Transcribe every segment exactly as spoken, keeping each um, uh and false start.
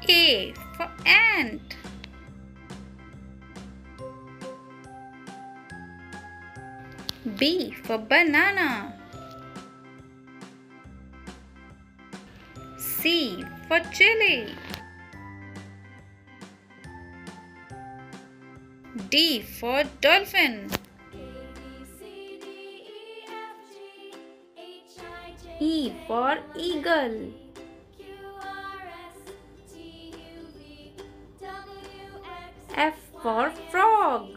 A for ant. B for banana. C for chili. D for dolphin. E for eagle. F for frog.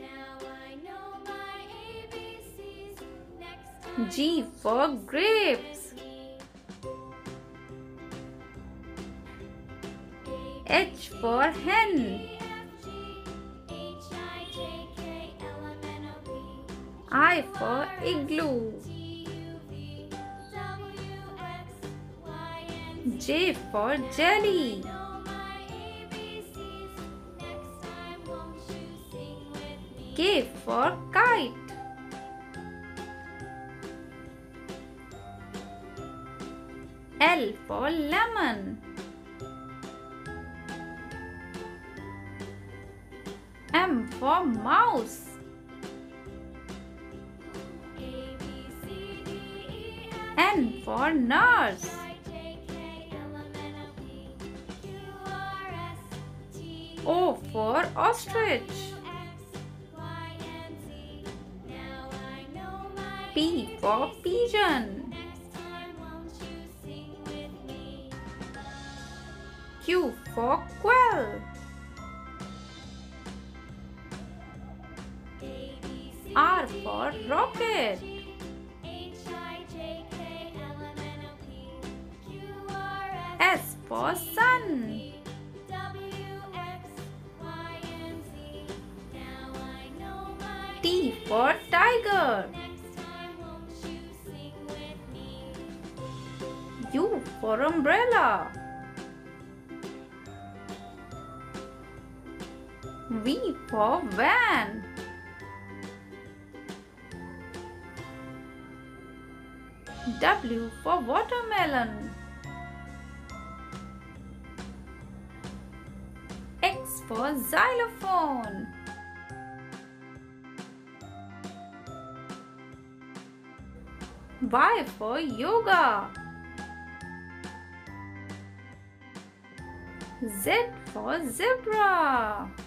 G for grapes. H for hen. I for igloo. J for jelly. K for kite. L for lemon. M for mouse. N for nurse. O for ostrich. P for pigeon. Q for quail. R for rocket. S for sun. T for tiger. U for umbrella. V for van. W for watermelon. X for xylophone. Y for yoga. Z for zebra.